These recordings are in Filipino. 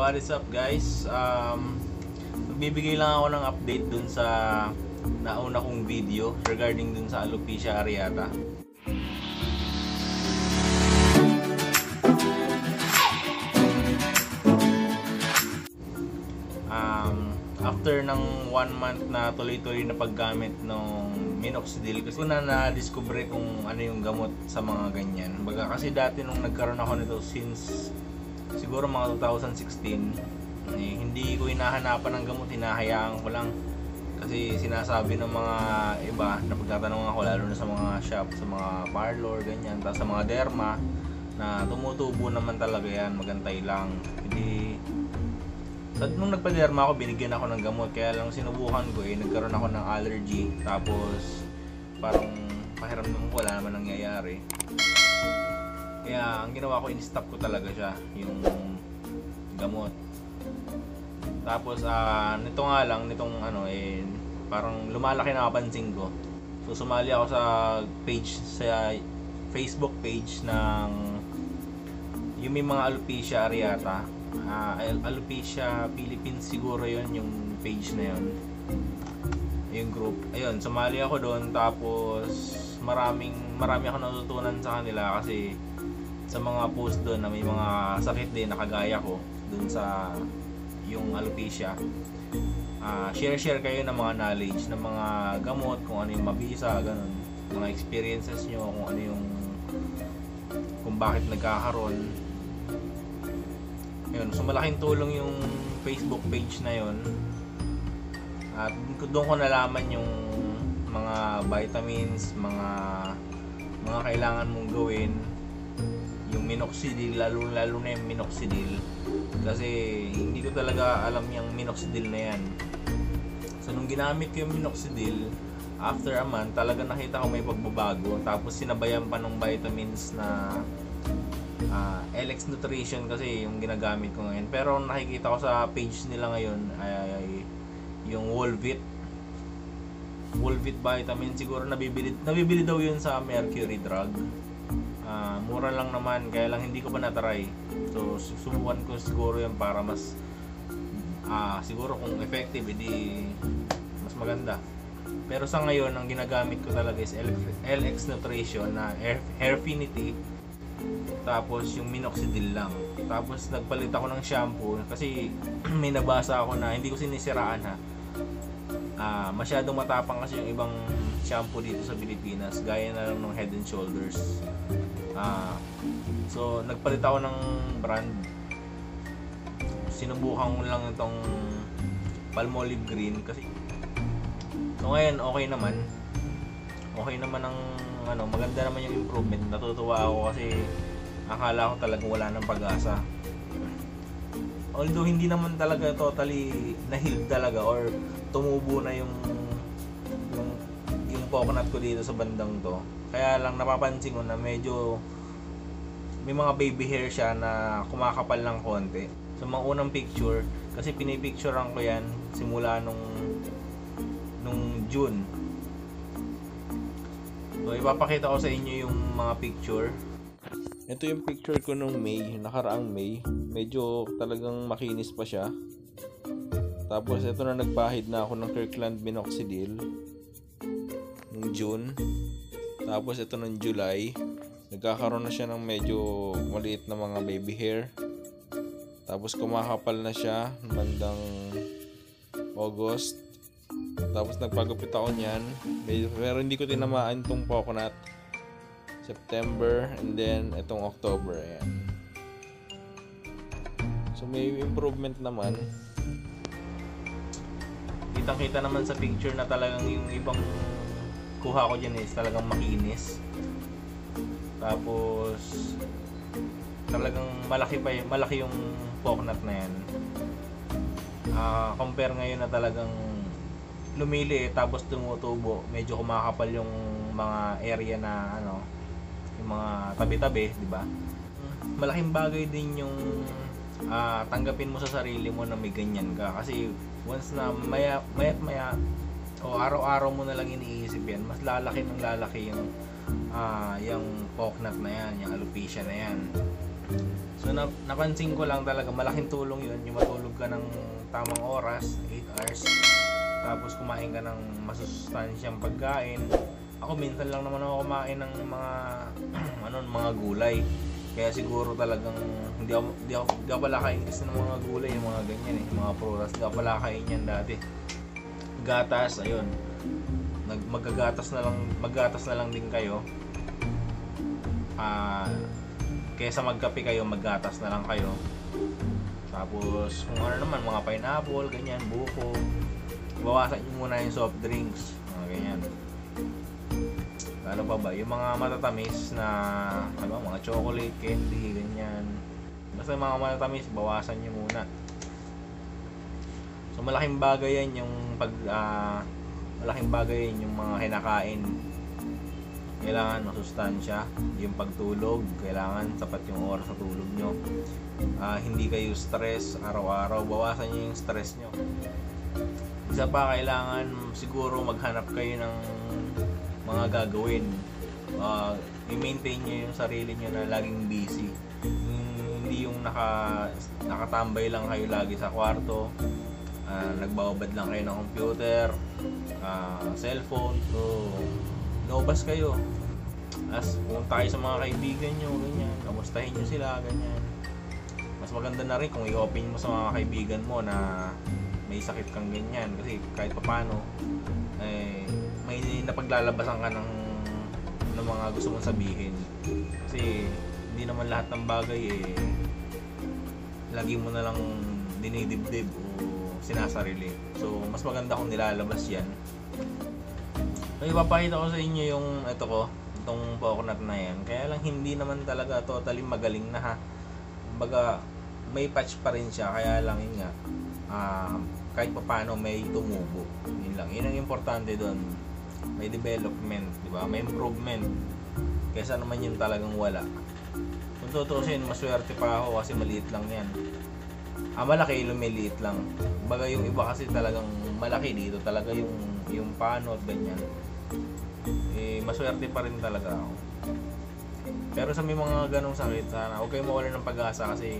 What is up guys? Magbibigay lang ako ng update dun sa nauna kong video regarding dun sa alopecia areata. After ng 1 month na tuloy-tuloy na paggamit ng minoxidil, kasi una na-discover kung ano yung gamot sa mga ganyan. Baga kasi dati nung nagkaroon ako nito since siguro mga 2016, hindi ko hinahanapan ng gamot, hinahayaan ko lang. Kasi sinasabi ng mga iba na pagtatanong ako, lalo na sa mga shop, sa mga parlor, ganyan, tapos sa mga derma, na tumutubo naman talaga yan, magantay lang. Hindi, nung nagpa-derma ako, binigyan ako ng gamot, kaya lang sinubukan ko nagkaroon ako ng allergy, tapos parang pakiramdam ko wala naman nangyayari. Kaya ang ginawa ko, in-stop ko talaga siya, yung gamot. Tapos nito nga lang, nitong parang lumalaki na kapansin ko. So sumali ako sa page, sa Facebook page ng yung may mga alopecia areata. Alopecia Philippines siguro yon yung page na yon, yung group. Ayun, sumali ako doon, tapos marami ako natutunan sa kanila kasi sa mga post doon na may mga sakit din na kagaya ko doon sa yung alopecia. Share kayo ng mga knowledge ng mga gamot, kung ano yung mabisa, ganun, mga experiences nyo, kung ano yung kung bakit nagkakaroon. Yun, so malaking tulong yung Facebook page na yun. At doon ko nalaman yung mga vitamins, mga kailangan mong gawin, yung minoxidil, lalo na yung minoxidil, kasi hindi ko talaga alam yung minoxidil na yan. So nung ginamit ko yung minoxidil, after a month talaga nakita ko may pagbabago, tapos sinabayan pa ng vitamins na LX Nutrition kasi yung ginagamit ko ngayon. Pero nakikita ko sa page nila ngayon ay yung Wolvit vitamin, siguro nabibili daw yun sa Mercury Drug. Mura lang naman, kaya lang hindi ko pa na-try. So subukan ko siguro yun para mas siguro kung effective, edi mas maganda. Pero sa ngayon, ang ginagamit ko talaga is LX Nutrition na Hairfinity, tapos yung minoxidil lang. Tapos nagpalit ako ng shampoo kasi may nabasa ako na hindi ko sinisiraan masyadong matapang kasi yung ibang shampoo dito sa Pilipinas, gaya na lang ng Head and Shoulders. So nagpalit ako ng brand. Sinubukan ko lang itong Palmolive Green kasi so ngayon okay naman ang maganda naman yung improvement. Natutuwa ako kasi akala ko talagang wala ng pag-asa. Although hindi naman talaga totally na-heal talaga or tumubo na yung coconut ko dito sa bandang to. Kaya lang napapansin ko na medyo may mga baby hair siya na kumakapal ng konti. Sa mga unang picture, kasi pinipicturean ko yan simula nung June. So ipapakita ko sa inyo yung mga picture. Ito yung picture ko nung May, nakaraang May. Medyo talagang makinis pa siya. Tapos ito na, nagpahid na ako ng Kirkland minoxidil nung June. Tapos ito nung July, nagkakaroon na siya ng medyo maliit na mga baby hair. Tapos kumakapal na siya bandang August. Tapos nagpagupit ako niyan, pero hindi ko tinamaan itong coconut. September, and then itong October, ayan. So may improvement naman. Kitang-kita naman sa picture na talagang yung ibang kuha ko dyan is talagang makinis. Tapos talagang malaki yung coconut na yan. Compare ngayon na talagang lumiliit tapos tumutubo, medyo kumakapal yung mga area na yung mga tabi-tabi, di ba? Malaking bagay din yung tanggapin mo sa sarili mo na may ganyan ka, kasi once na maya o araw-araw mo na lang iniisip yan, mas lalaki yung coconut na yan, yung alopecia na yan. So napansin ko lang talaga malaking tulong yun, yung matulog ka ng tamang oras, 8 hours, tapos kumain ka ng masustansyang pagkain. Ako minsan lang naman ako kumain ng mga mga gulay. Kaya siguro talagang hindi ako pala kain kasi ng mga gulay, yung mga ganyan yung mga prutas, hindi ako pala kain yan dati. Gatas, ayun. Maggatas na lang din kayo. Kaysa magkape kayo, maggatas na lang kayo. Tapos kung ano naman, mga pineapple, ganyan, buko. Bawasan nyo muna yung soft drinks, mga ganyan. Ano pa ba? Yung mga matatamis na mga chocolate, candy, ganyan. Basta yung mga matatamis, bawasan nyo muna. So malaking bagay yan yung yung mga kinakain. Kailangan masustansya, yung pagtulog, kailangan sapat yung oras sa tulog nyo. Hindi kayo stress araw-araw, bawasan nyo yung stress nyo. Isa pa, kailangan siguro maghanap kayo ng mga gagawin. I-maintain nyo yung sarili nyo na laging busy. Hindi yung nakatambay lang kayo lagi sa kwarto, nagbababad lang kayo ng computer, cellphone. So lumabas kayo, pumunta kayo sa mga kaibigan nyo, ganyan, kamustahin nyo sila, ganyan. Mas maganda na rin kung i-open mo sa mga kaibigan mo na may sakit kang ganyan, kasi kahit papano may napaglalabasan ka ng mga gusto mong sabihin. Kasi hindi naman lahat ng bagay lagi mo na lang dinidibdib o sinasarili. So mas maganda kung nilalabas yan. So ipapakita ko sa inyo yung itong coconut na yan. Kaya lang hindi naman talaga totally magaling na ha. Kumbaga may patch pa rin siya, kaya lang yun nga, kahit pa paano may tumubo. Yun lang, yun ang importante doon. May development, di ba? May improvement. Kaysa naman yun talagang wala. Kung tutusin, maswerte pa ako kasi maliit lang yan. Malaki, lumiliit lang. Baga yung iba kasi talagang malaki, dito talaga yung pano at ganyan. Maswerte pa rin talaga ako. Pero sa may mga ganong sakit, sana huwag kayo mawala ng pag-asa kasi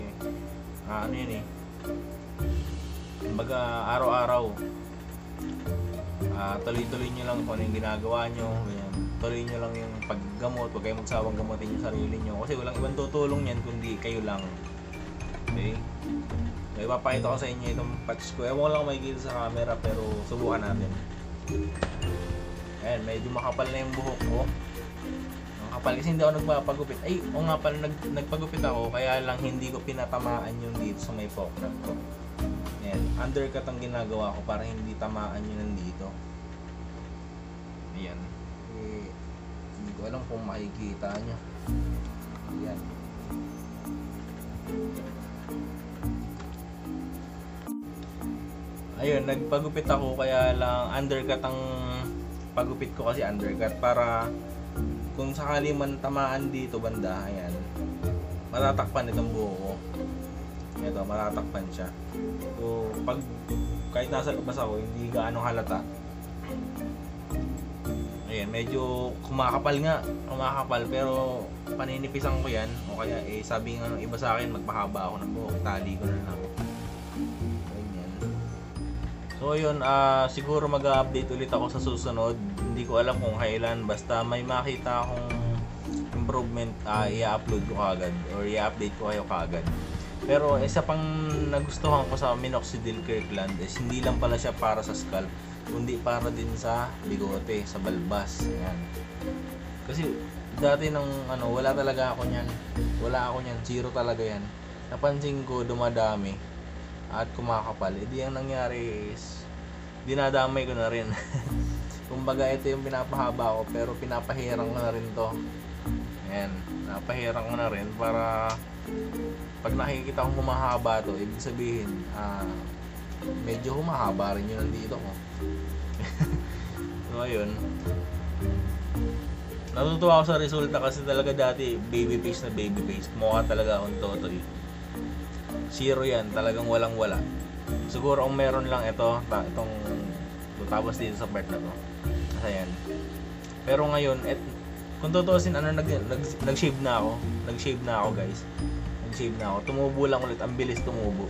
baga araw-araw tuloy-tuloy nyo lang kung ano yung ginagawa nyo, ganyan. Tuloy nyo lang yung paggamot, huwag kayong magsawang gamutin yung sarili nyo kasi walang ibang tutulong yan kundi kayo lang. Okay? So ipapakita ko sa inyo itong patch ko. Ewan ko lang kung makikita sa camera pero subukan natin. Ayan, medyo makapal na yung buhok ko. Makapal kasi hindi ako nagpapagupit. Nga pala, nagpagupit ako kaya lang hindi ko pinatamaan yung dito sa may pocknut ko. Ayan, undercut ang ginagawa ko para hindi tamaan yun nandito. Ayan. Hindi ko alam kung makikita nyo. Ayan. Ayun, nagpagupit ako kaya lang undercut ang pagupit ko kasi undercut para kung sakali man tamaan dito banda, ayan, matatakpan itong buho ko. Ito, matatakpan siya. So, kahit nasa labas ako, hindi gaano halata. Ayan, medyo kumakapal pero paninipisan ko yan. O kaya, sabi nga ng iba sa akin, magpahaba ako ng buhok, tali ko na lang. Ganyan. So, yun, siguro mag-update ulit ako sa susunod. Hindi ko alam kung kailan, basta may makita akong improvement, i-upload ko kagad or i-update ko kayo kagad. Pero isa pang nagustuhan ko sa Minoxidil Kirkland is hindi lang pala siya para sa scalp, kundi para din sa bigote, sa balbas. Ayan. Kasi dati wala talaga ako niyan. Wala ako niyan, zero talaga yan. Napansin ko dumadami at kumakapal. Di ang nangyari is dinadamay ko na rin. Kumbaga ito yung pinapahaba ko pero pinapahirang ko na rin to. Ayan, napahirang ko na rin para pag nakikita kong humahaba to, ibig sabihin medyo humahaba rin yun nandito ko. So ayun, natutuwa ako sa resulta kasi talaga dati baby face na baby face, mukha talaga akong totoy. Zero yan, talagang walang wala. Siguro kung meron lang itong tapos dito sa part na to, ayan. Pero ngayon kung tutuusin nag-shave na ako guys. nag-shave na ako. Tumubo lang ulit, ang bilis tumubo.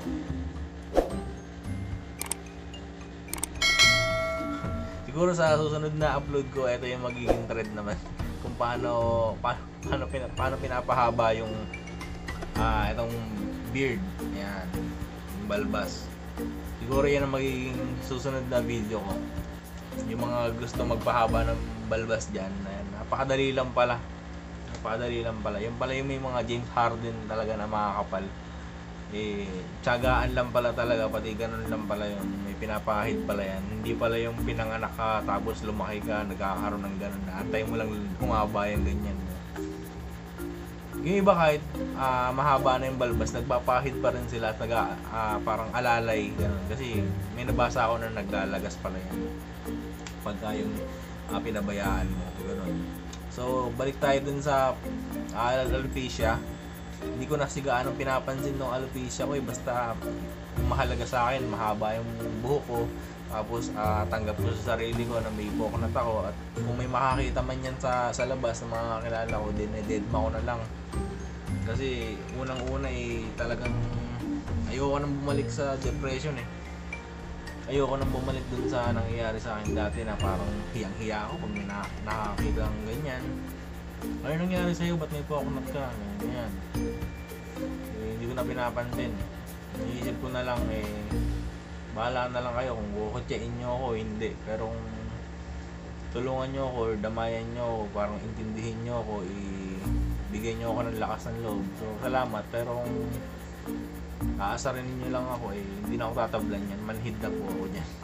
Siguro sa susunod na upload ko, ito yung magiging thread naman. Kung paano pinapahaba yung itong beard. Yan, yung balbas. Siguro yan ang magiging susunod na video ko. Yung mga gusto magpahaba ng balbas dyan, ayan, napakadali lang pala. Yung pala yung may mga James Harden talaga na makakapal. Tiyagaan lang pala talaga, pati ganun lang pala yun. May pinapahid pala yan. Hindi pala yung pinanganak ka tapos lumaki ka, nagkakaroon ng ganun. Antay mo lang humaba yung ganyan. Yung iba kahit mahaba na yung balbas, nagpapahid pa rin sila at parang alalay, ganun. Kasi may nabasa ako na naglalagas pala yan pagka yung pinabayaan mo, ganun. So balik tayo dun sa alopecia. Hindi ko na sigaanong pinapansin ng alopecia ko basta mahalaga sa akin, mahaba yung buhok ko, tapos tanggap ko sa sarili ko na may coconut ako, at kung may makakita man yan sa labas ng mga kilala ko, dinededma ko na lang. Kasi unang-una talagang ayoko nang bumalik sa depression ayoko nang bumalik dun sa nangyayari sa akin dati na parang hiyang-hiya ako pag may nakakita ng ganyan. Ano nangyari sa'yo? Ba't may coconut ka? Ganyan. Hindi ko na pinapansin. Iniisip ko na lang bahala na lang kayo kung kukutyain nyo ako, hindi. Pero kung tulungan nyo ako or damayan nyo ako, parang intindihin nyo ako, bigyan nyo ako ng lakas ng loob. So salamat, pero kung aasarin nyo lang ako, hindi na ako tatablan yan. Manhid na po ako dyan.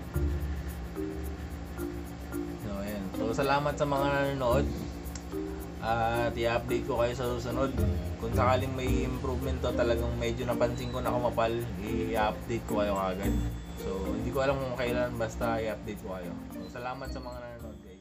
So ayan. So salamat sa mga nanonood. At i-update ko kayo sa susunod. Kung sakaling may improvement to, talagang medyo napansin ko na kumapal, i-update ko kayo agad. So hindi ko alam kung kailan, basta i-update ko kayo. So salamat sa mga nanonood guys.